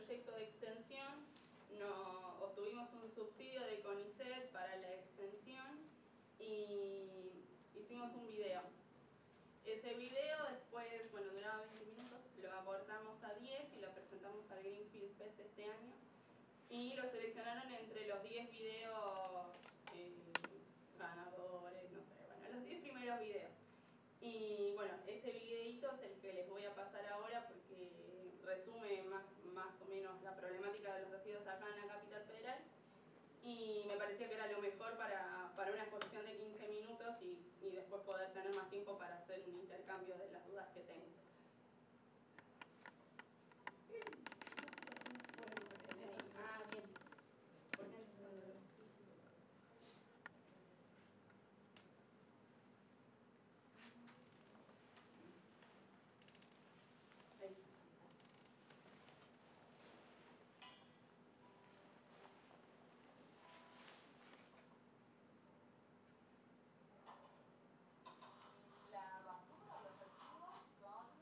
proyecto de extensión, obtuvimos un subsidio de CONICET para la extensión y hicimos un video. Ese video después, bueno, duraba 20 minutos, lo acortamos a 10 y lo presentamos al Greenfield Fest este año. Y lo seleccionaron entre los 10 videos ganadores, no sé, bueno, los 10 primeros videos. Y bueno, ese videito es el que les voy a pasar ahora porque resume más o menos la problemática de los residuos acá en la Capital Federal. Y me parecía que era lo mejor para una exposición de 15 minutos y después poder tener más tiempo para hacer un intercambio de las dudas que tengo. Ah, bien. ¿Por qué? Ahí. La basura, los residuos son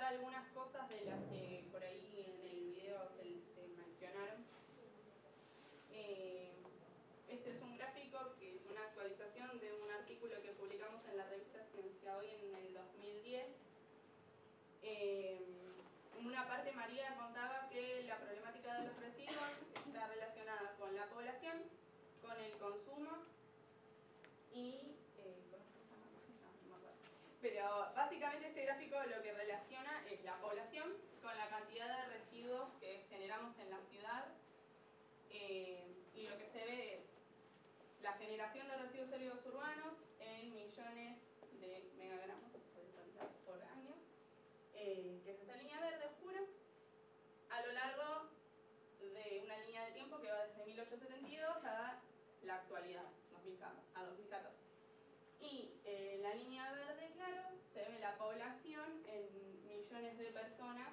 algunas cosas de las que por ahí en el video se mencionaron. Este es un gráfico que es una actualización de un artículo que publicamos en la revista Ciencia Hoy en el 2010. En una parte María contaba que la problemática de los residuos está relacionada con la población, con el consumo y... Pero básicamente este gráfico lo que relaciona es la población con la cantidad de residuos que generamos en la ciudad, y lo que se ve es la generación de residuos sólidos urbanos en millones de megagramos por año, que es esta línea verde oscura, a lo largo de una línea de tiempo que va desde 1872 a la actualidad, a 2014. Y en la línea verde claro se ve la población en millones de personas,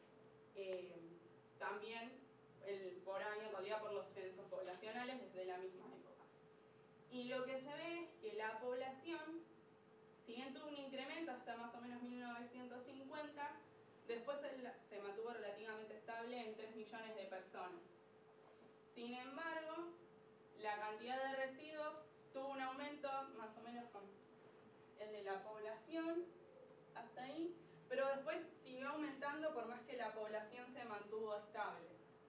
también por año, en realidad por los censos poblacionales desde la misma época. Y lo que se ve es que la población, si bien tuvo un incremento hasta más o menos 1950, después se mantuvo relativamente estable en 3 millones de personas. Sin embargo, la cantidad de residuos tuvo un aumento más o menos con el de la población, hasta ahí, pero después siguió aumentando por más que la población se mantuvo estable.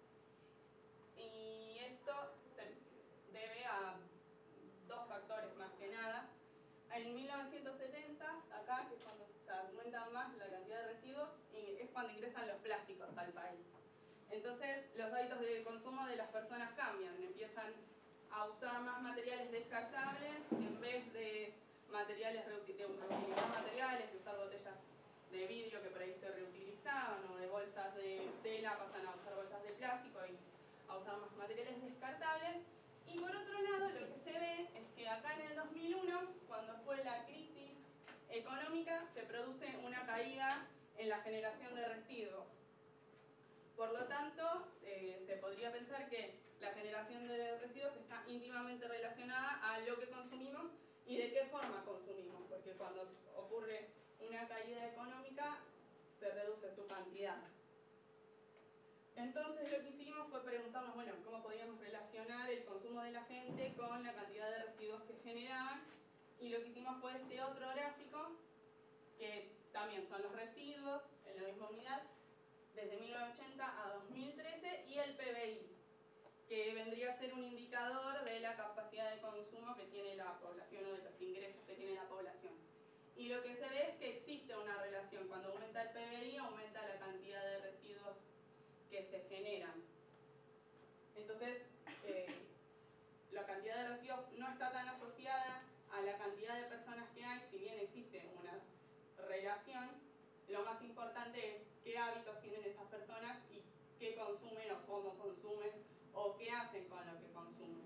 Y esto se debe a dos factores más que nada. En 1970, acá, que es cuando se aumenta más la cantidad de residuos, y es cuando ingresan los plásticos al país. Entonces, los hábitos de consumo de las personas cambian, empiezan a usar más materiales descartables en vez de materiales de reutilizar materiales, de usar botellas de vidrio que por ahí se reutilizaban, o de bolsas de tela pasan a usar bolsas de plástico y a usar más materiales descartables. Y por otro lado, lo que se ve es que acá en el 2001, cuando fue la crisis económica, se produce una caída en la generación de residuos. Por lo tanto, se podría pensar que la generación de residuos está íntimamente relacionada a lo que consumimos y de qué forma consumimos, porque cuando ocurre una caída económica, se reduce su cantidad. Entonces lo que hicimos fue preguntarnos, bueno, cómo podíamos relacionar el consumo de la gente con la cantidad de residuos que generaban, y lo que hicimos fue este otro gráfico, que también son los residuos en la misma unidad, desde 1980 a 2013, y el PBI, que vendría a ser un indicador de la capacidad de consumo que tiene la población o de los ingresos que tiene la población. Y lo que se ve es que existe una relación. Cuando aumenta el PBI, aumenta la cantidad de residuos que se generan. Entonces, la cantidad de residuos no está tan asociada a la cantidad de personas que hay, si bien existe una relación. Lo más importante es qué hábitos tienen esas personas y qué consumen o cómo consumen o qué hacen con lo que consumen.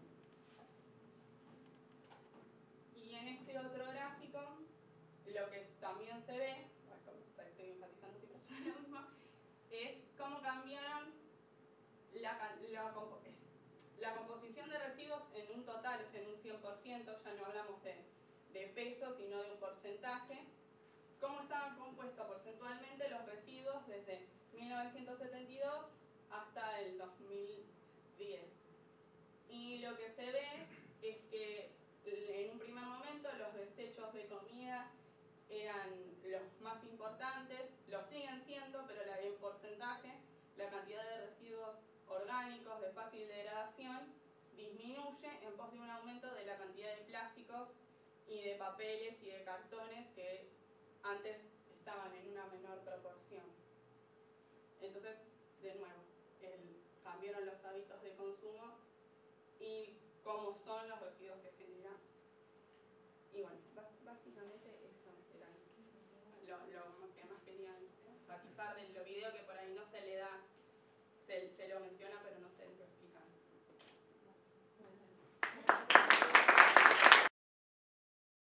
Y en este otro gráfico, lo que también se ve, estoy enfatizando si es lo mismo, es cómo cambiaron la composición de residuos en un total, o sea, en un 100%, ya no hablamos de peso, sino de un porcentaje. Cómo estaban compuestos porcentualmente los residuos desde 1972 hasta el 2010. Y lo que se ve es que en un primer momento los desechos de comida eran los más importantes, lo siguen siendo, pero en porcentaje la cantidad de residuos orgánicos de fácil degradación disminuye en pos de un aumento de la cantidad de plásticos y de papeles y de cartones que antes estaban en una menor proporción. Entonces, de nuevo, cambiaron los hábitos de consumo y cómo son los residuos que generan. Y bueno, básicamente eso era lo que más quería enfatizar del video, que por ahí no se le da, se lo menciona pero